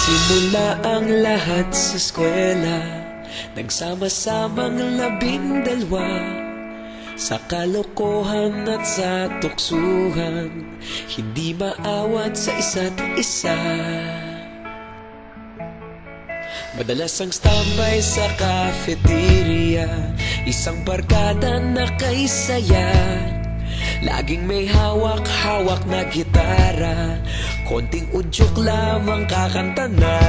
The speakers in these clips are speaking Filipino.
Nagsimula ang lahat sa eskwela, nagsama-samang 12 sa kalokohan at sa tuksuhan, hindi maawat sa isa't isa. Madalas ang standby sa cafeteria, isang barkada na kaisaya, laging may hawak-hawak na gitara, konting udyok lamang kakanta na.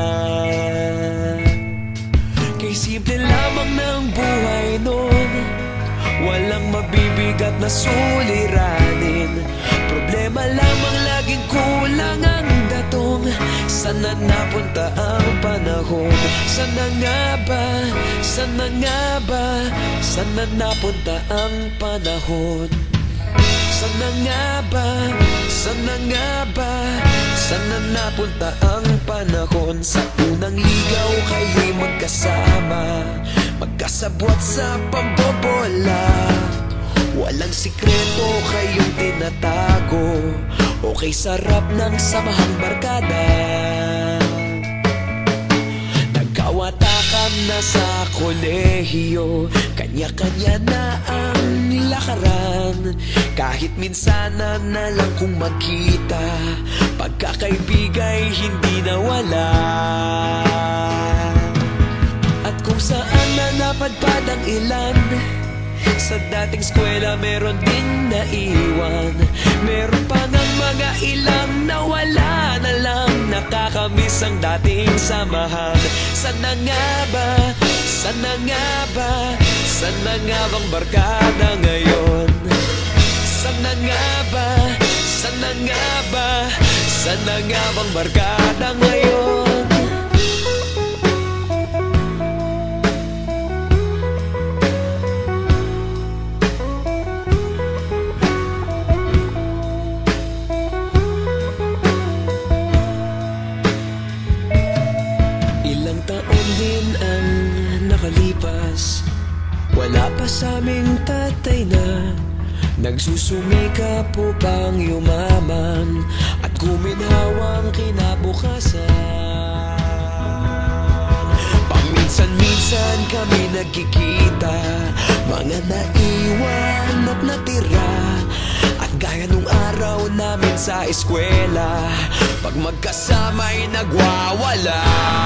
Kay simple lamang ng buhay nun, walang mabibigat na suliranin, problema lamang laging kulang ang datong. Sana napunta ang panahon? Sana nga ba? Sana nga ba? Sana napunta ang panahon? Sana nga ba? Sana nga ba? Sana napunta ang panahon? Sa unang ligaw kayo'y magkasama, magkasabwat sa pambobola, walang sikreto kayong tinatago, okay sarap ng samahang barkada. Nagkawatakan na sa kolehiyo, kanya-kanya na ang lakaran, kahit minsanan na lang kung magkita, pagkakaibigay hindi nawala. At kung saan na napadpad ang ilan, sa dating eskwela meron din naiwan, meron pa ng mga ilang nawala na lang, nakakamiss ang dating samahan. Sana nga ba? Sana nga ba? Sana nga bang barkada ngayon? Sana nga ba? Sana nga ba? Sana nga bang barkada ngayon? Ilang taon din ang nakalipas, wala pa sa aming tatay na nagsusumikap upang yumaman at guminhawang kinabukasan. Paminsan-minsan kami nagkikita, mga naiwan at natira, at gaya nung araw namin sa eskwela, pag magkasama'y nagwawala.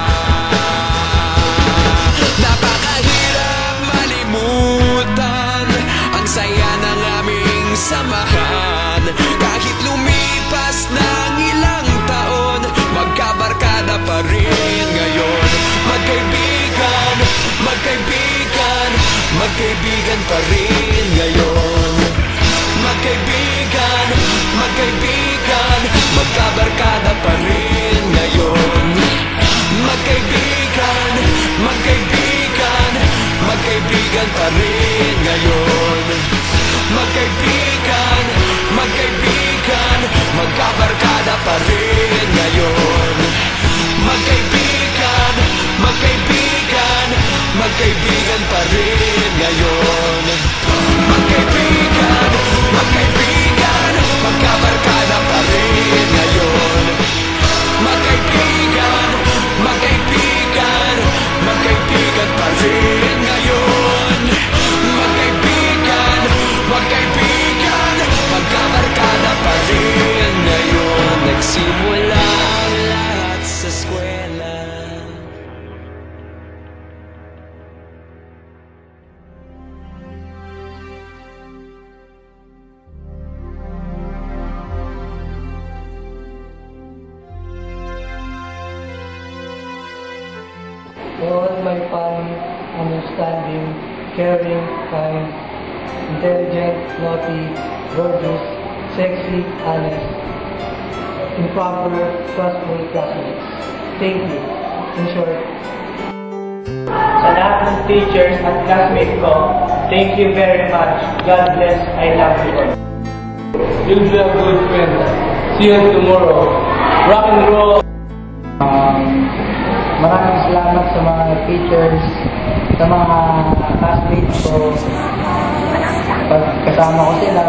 Napakahirap malimutan ang saya ng aming samahan, kahit lumipas ng ilang taon, magkabarkada pa rin ngayon. Magkaibigan, magkaibigan, magkaibigan pa rin ngayon. Magkaibigan, magkaibigan, magkabarkada pa rin ngayon. Magkaibigan, magkaibigan, magkaibigan pa rin ngayon. Magkaibigan, magkaibigan, magkabarkada pa rin ngayon. Magkaibigan, magkaibigan, magkaibigan pa rin ngayon. Magkaibigan, magkaibigan, magkabarkada pa rin ngayon. Magkaibigan, magkaibigan, magkaibigan pa rin ngayon. Magkaibigan, magkaibigan, magkabarkada pa rin ngayon. Nagsimula ang lahat sa eskwela. All my family, understanding, caring, kind, intelligent, naughty, gorgeous, sexy, honest, improper, trustful classmates. Thank you. In short, sa lahat ng teachers at classmates ko, thank you very much. God bless. I love you all. You'll be a good friend. See you tomorrow. Rock and roll! maraming salamat sa mga teachers, sa mga classmates ko. Pag kasama ko sila,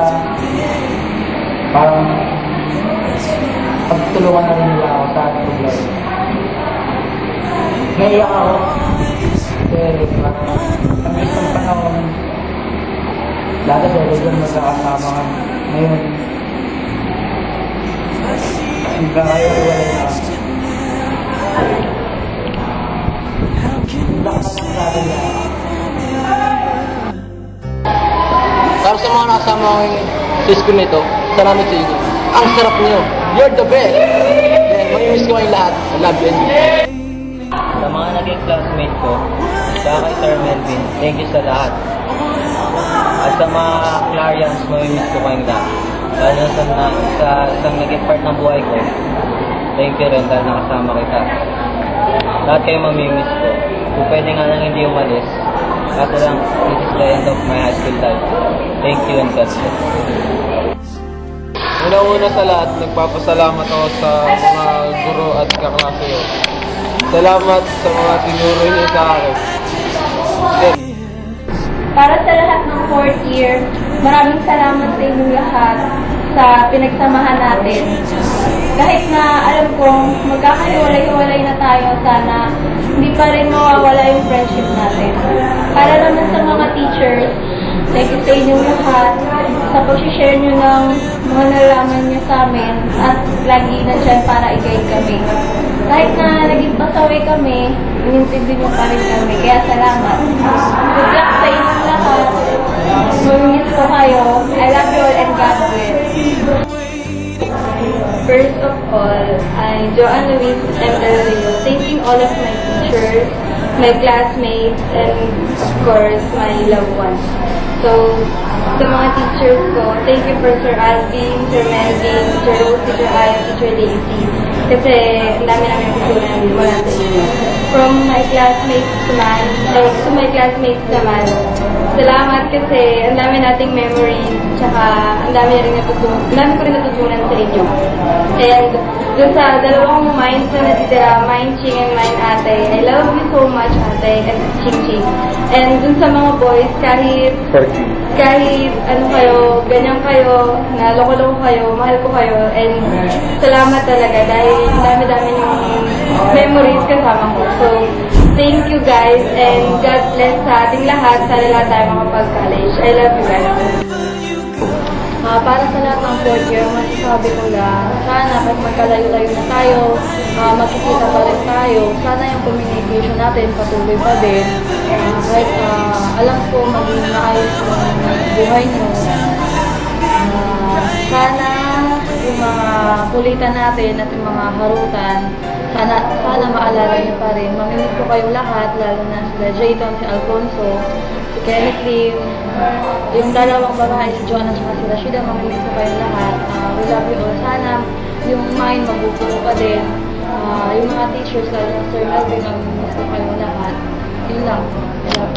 parang pagtulungan na rin nila ako sa ating buhay. naiyak ako. Kasi ang isang panahon, dati sa doon magkakasama kami. Ngayon, hanggang ngayon wala na. Para sa mga nakasama ko sa school nito, salamat sa inyo. Ang sarap niyo. You're the best. Mamimiss ko kayong lahat. I love you. Sa mga naging classmate ko, sa kay Sir Melvin, thank you sa lahat. At sa mga Clarians, mamimiss ko kayong lahat. Lalo sa isang naging part ng buhay ko, thank you rin dahil nakasama kita. Lahat kayo mamimiss ko. Kung pwede nga lang hindi umalis, kaso lang, this is the end of my high school life. Thank you and God bless. Una-una sa lahat, nagpapasalamat ako sa mga guro at kaklase ko. Salamat sa mga tinuro niyo sa akin. Para sa lahat ng 4th year, maraming salamat sa inyong lahat sa pinagsamahan natin. Kahit na alam kong magkakahiwalay-hiwalay na tayo, sana hindi pa rin mawawala yung friendship natin. Para naman sa mga teachers, thank you sa inyong lahat sa pag-share nyo ng mga nalaman nyo sa amin at lagi na dyan para i-guide kami. Kahit na naging pasaway kami, inintindi nyo pa rin kami. Kaya salamat. Good luck sa inyong lahat. Mamimiss ko kayo. I love you all and God bless. First of all, I'm Joanne Luis M. Del Rio, thanking all of my teachers, my classmates, and of course, my loved ones. So, sa mga teachers ko, thank you for Sir Alvin, Sir Melvin, Sir Rose, Teacher Aya, Teacher Daisy. Kasi ang dami namin kusunan mula sa inyo. From my classmates naman, to my classmates naman, salamat kasi ang dami nating memories, tsaka ang dami ko rin natutunan sa inyo. And dun sa dalawang minds na natitira, Mind Ching and Mind Ate, I love you so much, Ate, and Ching Ching. And dun sa mga boys, kahit ano kayo, ganyan kayo, na loko-loko kayo, mahal ko kayo, and salamat talaga dahil dami-dami yung memories kasama ko. So, thank you guys, and God bless sa ating lahat. Sana lahat tayo makapag-college. I love you guys. Para sa lahat ng 4th year, masasabi ko lang, sana kahit magkalayo-layo na tayo, magkikita pa rin tayo, sana yung communication natin patuloy pa din. Kahit alam ko maging maayos yung buhay nyo. Sana yung mga kulitan natin at yung mga harutan, sana maalala nyo pa rin. Mamimiss ko kayong lahat, lalo na sila Jayton, si Alfonso, si Kenneth Lim, yung dalawang babae, si Joanna at si Rashida, mamimiss ko kayong lahat. We love you all. Sana yung mind mabubuo pa din. Yung mga teachers, lalo na Sir Melvin, mamimiss ko kayong lahat. Yun lang. I love you.